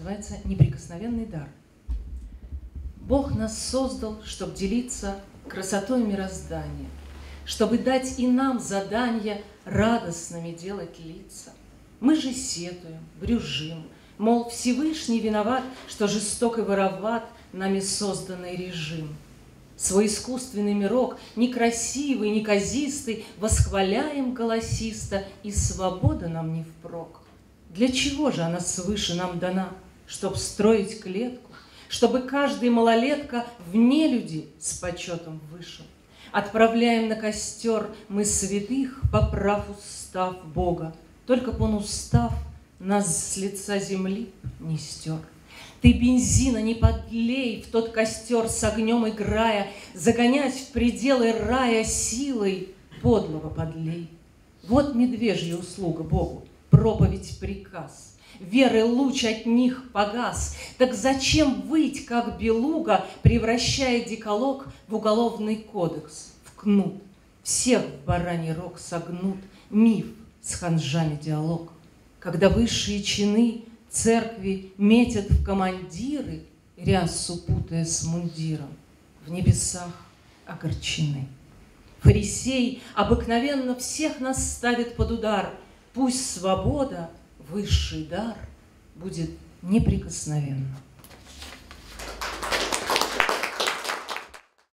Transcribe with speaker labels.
Speaker 1: называется «Неприкосновенный дар». Бог нас создал, чтобы делиться красотой мироздания, чтобы дать и нам задание радостными делать лица. Мы же сетуем, брюзжим, мол, Всевышний виноват, что жесток и вороват нами созданный режим. Свой искусственный мирок, некрасивый, неказистый, восхваляем голосисто, и свобода нам не впрок. Для чего же она свыше нам дана? Чтоб строить клетку, чтобы каждый малолетка в нелюди с почетом вышел. Отправляем на костер мы святых, поправ устав Бога, только б он устав нас с лица земли не стер. Ты бензина не подлей в тот костер с огнем играя, загонять в пределы рая силой подлого подлей. Вот медвежья услуга Богу, проповедь приказ. Веры луч от них погас. Так зачем выть, как белуга, превращая декалог в уголовный кодекс, в кнут? Всех в бараний рог согнут, миф с ханжами диалог. Когда высшие чины церкви метят в командиры, рясу путая с мундиром, в небесах огорчены. Фарисей обыкновенно всех нас ставит под удар. Пусть свобода, высший дар, будет неприкосновенна.